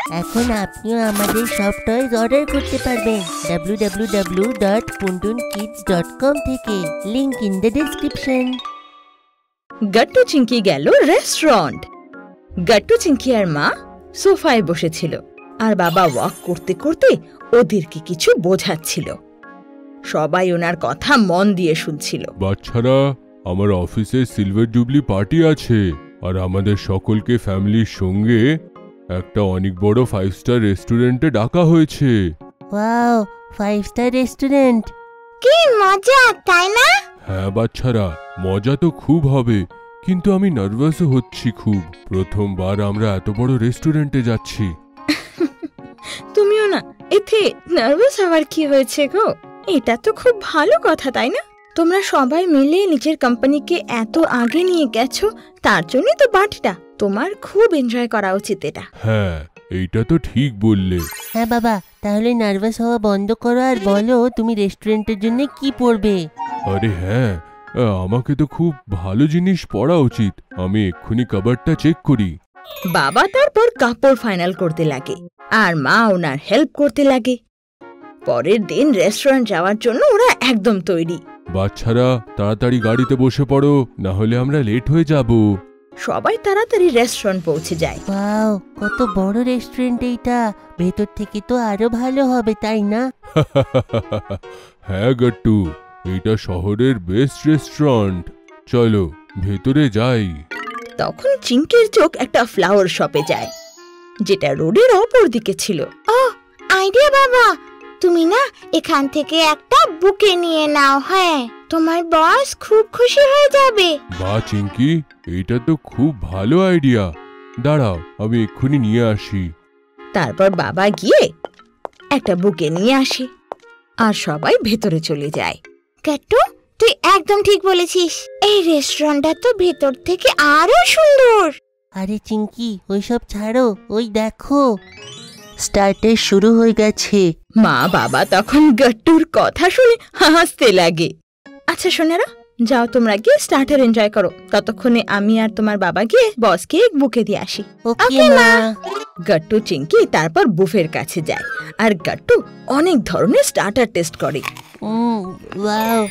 এখন আপনিও আমাদের সব টয়েস অর্ডার করতে পারবেন www.puntunkids.com থেকে। Link in the description. Gattu Chinki গেল রেস্টুরেন্ট। গাট্টু চিংকি আর মা সোফায় বসেছিল, আর বাবা ওয়াক করতে করতে ওদেরকে কিছু বোঝাচ্ছিল। সবাই ওনার কথা মন দিয়ে শুনছিল। বাচ্চারা, আমার অফিসে সিলভার জুবলি পার্টি আছে, আর আমাদের সকলকে ফ্যামিলির সঙ্গে একটা অনেক বড় 5 স্টার রেস্টুরেন্টে ডাকা হয়েছে। Wow, 5 star restaurant! কি মজা, তাই না? হ্যাঁ বাচ্চারা, মজা তো খুব হবে, কিন্তু আমি নার্ভাসও হচ্ছি খুব। প্রথমবার আমরা এত বড় রেস্টুরেন্টে যাচ্ছি। তুমিও না, এতে নার্ভাস হওয়ার কি হয়েছে গো? এটা তো খুব ভালো কথা, তাই না? তোমরা সবাই মিলে নিজের কোম্পানিকে এত আগে নিয়ে গেছো, তার জন্যই তো পার্টিটা। তোমার খুব এনজয় করা উচিত এটা। হ্যাঁ, এইটা তো ঠিক বললে। হ্যাঁ বাবা, তাহলে নার্ভাস হওয়া বন্ধ করো আর বলো তুমি রেস্টুরেন্টের জন্য কি পড়বে। আরে হ্যাঁ, আমাকে তো খুব ভালো জিনিস পড়া উচিত। আমি এক্ষুনি কাবারটা চেক করি। বাবা তারপর কাপড় ফাইনাল করতে লাগে, আর মা ওনার হেল্প করতে লাগে। পরের দিন রেস্টুরেন্ট যাওয়ার জন্য ওরা একদম তৈরি। বাচ্চারা, তাড়াতাড়ি গাড়িতে বসে পড়ো, না হলে আমরা লেট হয়ে যাব। সবাই তাড়াতাড়ি রেস্টুরেন্ট পৌঁছে যায়। ওয়াও, কত বড় রেস্টুরেন্ট এইটা! ভেতর থেকে তো আরো ভালো হবে, তাই না? হ্যাঁ গাট্টু, এটা শহরের বেস্ট রেস্টুরেন্ট। চলো ভেতরে যাই। তখন চিংকির চোখ একটা ফ্লাওয়ার শপে যায়, যেটা রোডের অপর দিকে ছিল। ও আইডিয়া বাবা, তুমি না এখান থেকে একটা বুকে নিয়ে নাও। হ্যাঁ, তোমার বস খুব খুশি হয়ে যাবে। বাহ চিংকি, এইটা তো খুব ভালো আইডিয়া। দাঁড়াও, আমি এক্ষুনি নিয়ে আসি। তারপর বাবা গিয়ে একটা বুকে নিয়ে আসে, আর সবাই ভেতরে চলে যায়। গাট্টু, তুই একদম ঠিক বলেছিস। এই রেস্টুরেন্টটা তো ভেতর থেকে আরো সুন্দর। আরে চিংকি, ওইসব ছাড়ো, ওই দেখো স্টার্টার শুরু হয়ে গেছে। মা বাবা তখন গাট্টুর কথা শুনে হাসতে লাগে। আচ্ছা সোনারা, যাও তোমরা গিয়ে স্টার্টার এনজয় করো। ততক্ষণে আমি আর তোমার বাবা গিয়ে বসকে এক বুকে দিয়ে আসি। ওকে মা। গাট্টু চিংকি তারপর বুফের কাছে যায়, আর গাট্টু অনেক ধরনের স্টার্টার টেস্ট করে। ওয়াও,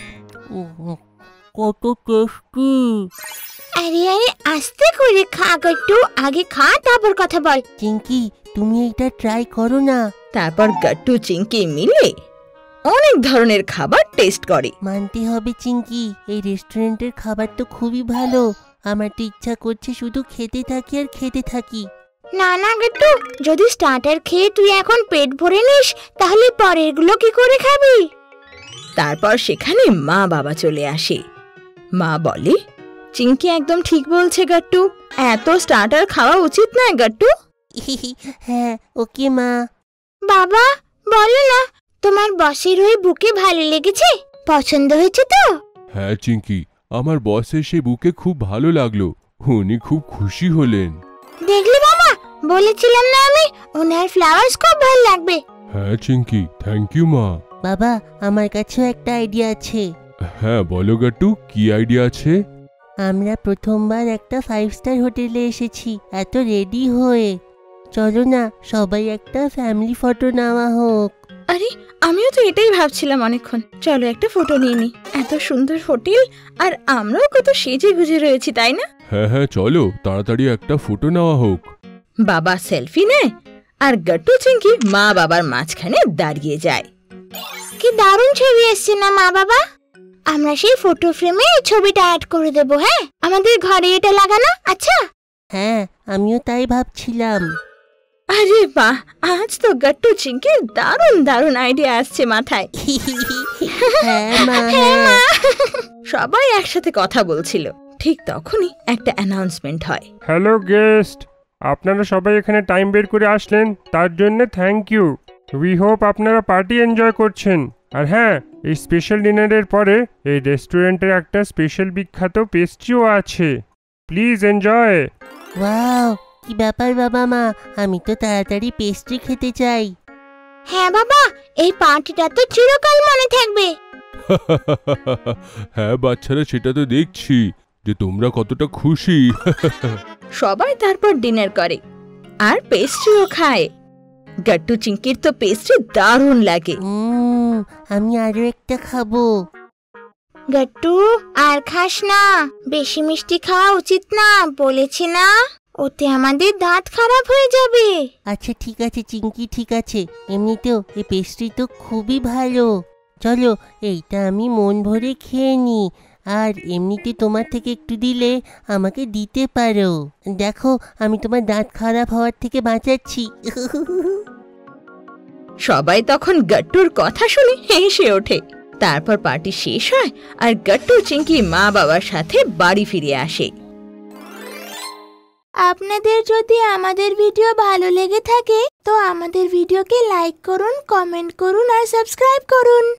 কত টেস্টি! আরে আরে, আস্তে করে খা গাট্টু, আগে খা তারপর কথা বল। চিংকি, তুমি এটা ট্রাই করো না। তারপর গাট্টু চিংকি মিলে অনেক ধরনের খাবার টেস্ট করে। মানতে হবে চিংকি, এই রেস্টুরেন্টের খাবার তো খুবই ভালো। আমার তো ইচ্ছা করছে শুধু খেতে থাকি আর খেতে থাকি। না না গাট্টু, যদি স্টার্টার খেয়ে তুই এখন পেট ভরে নিস, তাহলে পরের গুলো কি করে খাবি? তারপর সেখানে মা বাবা চলে আসে। মা বলে, চিংকি একদম ঠিক বলছে গাট্টু, এত স্টার্টার খাওয়া উচিত নয় গাট্টু। হ্যাঁ, ওকে মা। বাবা বলো না, তোমার বসের ওই বুকে ভালো লেগেছে? পছন্দ হয়েছে তো? হ্যাঁ চিংকি, আমার বসের সেই বুকে খুব ভালো লাগলো। উনি খুব খুশি হলেন। দেখলি বাবা, বলেছিলাম না আমি, ওনার ফ্লাওয়ার্স খুব ভালো লাগবে। হ্যাঁ চিংকি, থ্যাংক ইউ মা। বাবা, আমার কাছেও একটা আইডিয়া আছে। হ্যাঁ বলো গাট্টু, কি আইডিয়া আছে? আমরা প্রথমবার একটা 5 স্টার হোটেলে এসেছি এত রেডি হয়ে। চলো না, সবাই একটা ফ্যামিলি ফটো নেওয়া হোক। আরে আমিও তো এটাই ভাবছিলাম অনেকক্ষণ। চলো একটা ফটো নিয়ে নি। এত সুন্দর হোটেল, আর আমরাও কত সেজে গুজে রয়েছি, তাই না? হ্যাঁ হ্যাঁ, চলো তাড়াতাড়ি একটা ফটো নেওয়া হোক। বাবা সেলফি নেয়, আর গাট্টু চিংকি মা বাবার মাঝখানে দাঁড়িয়ে যায়। কি দারুণ ছবি এসছে না মা বাবা? আমরা সেই ফটো ফ্রেমে ছবিটা অ্যাড করে দেব। হ্যাঁ, আমাদের ঘরে এটা লাগানো। আচ্ছা। হ্যাঁ, আমিও তাই ভাবছিলাম। আরে বাহ, আজ তো গাট্টু চিংকির দারুণ দারুণ আইডিয়া আসছে মাথায়। হ্যাঁ মা। সবাই একসাথে কথা বলছিল, ঠিক তখনই একটা অ্যানাউন্সমেন্ট হয়। হ্যালো গেস্ট, আপনারা সবাই এখানে টাইম বের করে আসলেন, তার জন্য থ্যাংক ইউ। উই হোপ আপনারা পার্টি এনজয় করছেন। আর হ্যাঁ, এই স্পেশাল ডিনারের পরে এই রেস্টুরেন্টের একটা স্পেশাল বিখ্যাত পেস্ট্রিও আছে। Please enjoy. ওয়াও, কি ব্যাপার বাবা মা, আমি তো তাড়াতাড়ি পেস্ট্রি খেতে চাই। হ্যাঁ বাবা, এই পার্টিটা তো চিরকাল মনে থাকবে। হ্যাঁ বাচ্চারা, সেটা তো দেখছি যে তোমরা কতটা খুশি। সবাই তারপর ডিনার করে আর পেস্ট্রিও খায়। গাট্টু চিঙ্কির তো পেস্ট্রি দারুণ লাগে। আমি আরো একটা খাবো। গাট্টু আর খাস না, বেশি মিষ্টি খাওয়া উচিত না, বলেছি না? ওতে আমাদের দাঁত খারাপ হয়ে যাবে। আচ্ছা ঠিক আছে চিঙ্কি, ঠিক আছে। এমনিতেও এই পেস্ট্রি তো খুবই ভালো। চলো এইটা আমি মন ভরে খেয়ে নিই। আর এমনিতে তোমার থেকে একটু দিলে আমাকে দিতে পারো। দেখো আমি তোমার দাঁত খারাপ হওয়ার থেকে বাঁচাচ্ছি। সবাই তখন গাট্টুর কথা শুনে হেসে ওঠে। তারপর পার্টি শেষ হয় আর গাট্টু চিঙ্কি মা বাবার সাথে বাড়ি ফিরে আসে। আপনাদের যদি আমাদের ভিডিও ভালো লেগে থাকে তো আমাদের ভিডিওকে লাইক করুন, কমেন্ট করুন আর সাবস্ক্রাইব করুন।